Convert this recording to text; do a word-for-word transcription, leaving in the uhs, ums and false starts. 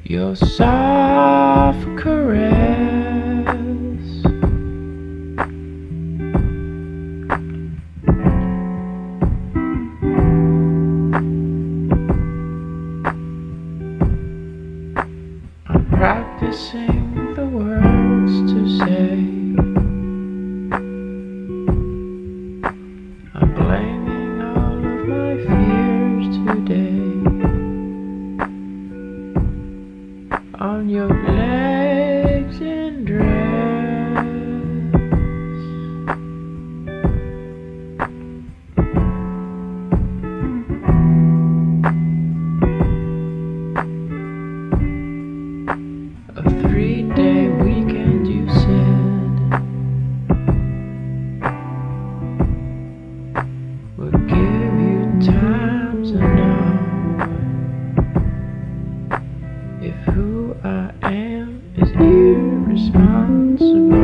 Your soft caress I'm practicing the words to say. I'm blaming all of my fears today on your legs in dress. A three-day weekend, you said, would give you time to know if who I am is irresponsible.